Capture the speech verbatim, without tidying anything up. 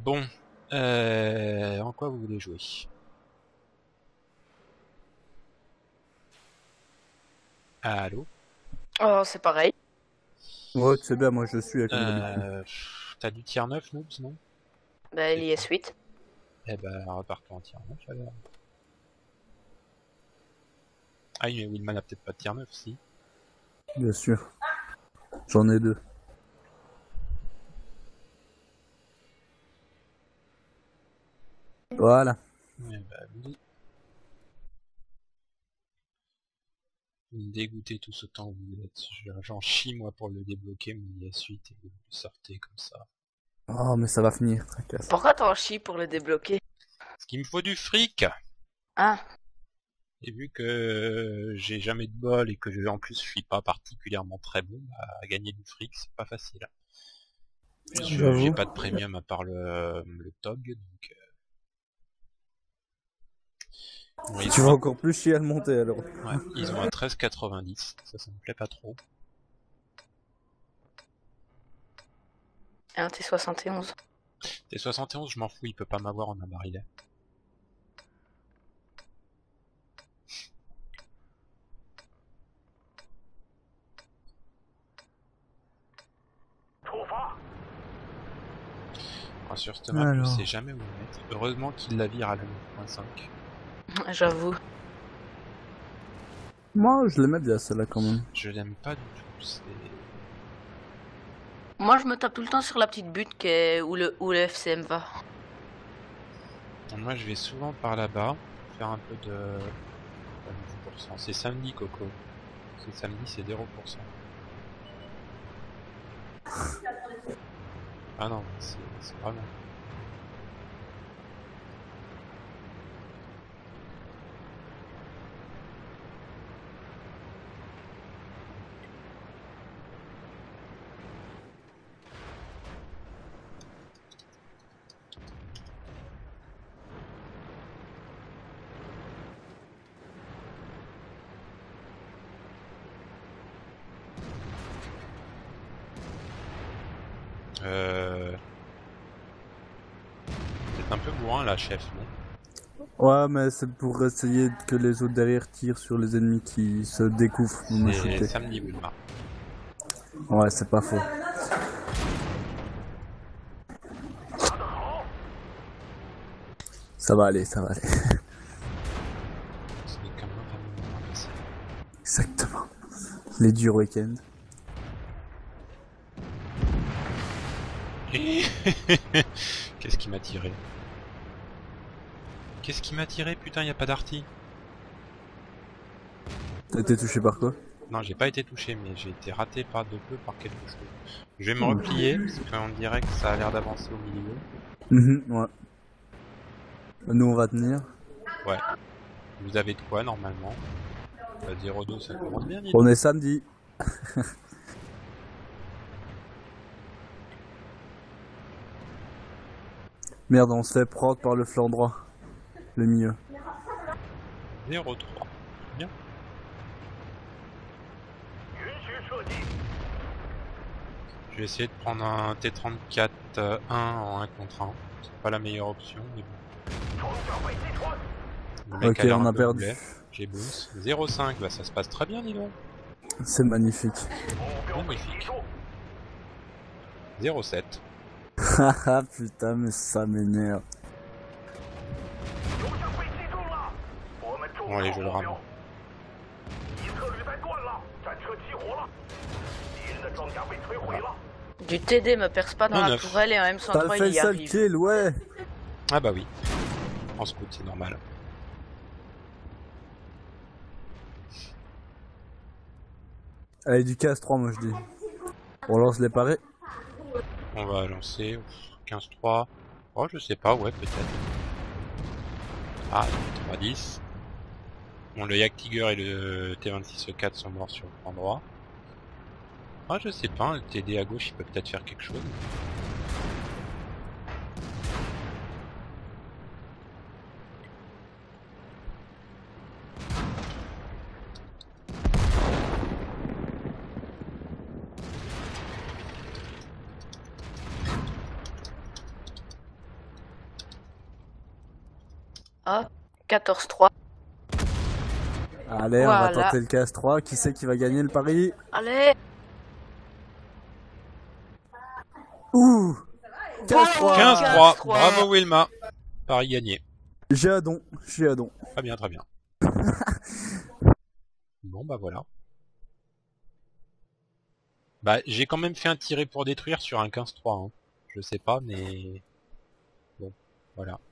Bon, euh, en quoi vous voulez jouer? Allô? Oh, c'est pareil. Ouais, c'est bien, moi je suis comme d'habitude. Euh, T'as du tier neuf, Noobs, non? Bah, l'I S huit. Eh ben, repartons en tier neuf alors. Ah oui, mais Willman a peut-être pas de tier neuf, si. Bien sûr. J'en ai deux. Voilà. Eh ben, oui. Vous me dégoûtez tout ce temps que vous êtes. J'en chie moi pour le débloquer, mon I S huit, et vous le sortez comme ça. Oh, mais ça va finir, tracasse. Pourquoi t'en chies pour le débloquer? Parce qu'il me faut du fric! Ah, Et vu que j'ai jamais de bol et que je, en plus je suis pas particulièrement très bon, bah, à gagner du fric c'est pas facile. Puis je- J'avoue. j'ai pas de premium à part le, le T O G, donc... Euh... Bon, ils Tu ont vas un- encore plus chier à le monter alors. Ouais, ils ont un treize quatre-vingt-dix, ça ça me plaît pas trop. et un T soixante et onze. T soixante et onze je m'en fous, il peut pas m'avoir en un barillet. Alors, sur cette map, Alors. je sais jamais où le mettre. Heureusement qu'il la vire à la neuf point cinq. J'avoue. Moi, je l'aimais bien celle-là quand même. Je l'aime pas du tout, c'est... Moi, je me tape tout le temps sur la petite butte qui est... où, le... où le F C M va. Donc, moi je vais souvent par là-bas, faire un peu de... dix pour cent. C'est samedi, Coco. C'est samedi, c'est zéro pour cent. Ah non, c'est c'est vraiment... Euh... C'est un peu bourrin là, chef, non? Ouais, mais c'est pour essayer que les autres derrière tirent sur les ennemis qui se découvrent pour me C'est shooter. samedi, Wilmar. Ouais, c'est pas faux. Ça va aller, ça va aller. C'est quand même vraiment moins facile. Exactement. Les durs week-ends. Qu'est-ce qui m'a tiré? Qu'est-ce qui m'a tiré? Putain, y a pas d'arty. T'as été touché par quoi? Non, j'ai pas été touché, mais j'ai été raté par de peu par quelque chose. Je vais me replier, parce qu'on dirait que ça a l'air d'avancer au milieu. Mhm, ouais. Nous, on va tenir. Ouais. Vous avez de quoi, normalement? Bah, zéro deux, ça commence bien, dis donc. On est samedi. Merde, on se fait prendre par le flanc droit. Le milieu. zéro trois. Bien. Je vais essayer de prendre un T trente-quatre un en un contre un. C'est pas la meilleure option, mais bon. Le mec Ok, a l'air on un a peu perdu. boulet. J'ai bounce. zéro cinq, bah ça se passe très bien, dis donc. C'est magnifique. Magnifique. zéro sept. Haha, putain, mais ça m'énerve. Bon, allez, je le rame. Du T D me perce pas dans Un la neuf. tourelle et en M cent T'as trois fait il le y seul arrive. kill, ouais. Ah bah oui. En scout, c'est normal. Allez, du quinze trois, moi je dis. On lance les parés. On va lancer quinze trois. Oh, je sais pas, ouais, peut-être. Ah, trois dix. Bon, le Yak Tiger et le T vingt-six E quatre sont morts sur le plan droit. Ah, je sais pas, le T D à gauche, il peut peut-être faire quelque chose. Ah, quatorze trois. Allez, on va Voilà. tenter le quinze trois. Qui c'est qui va gagner le pari? Allez. Ouh, quinze trois. quinze trois. quinze trois. Bravo Wilma. Pari gagné. J'ai un don, j'ai un don. Très bien, très bien. Bon bah voilà. Bah j'ai quand même fait un tiré pour détruire sur un quinze trois. Hein. Je sais pas mais... Bon, voilà.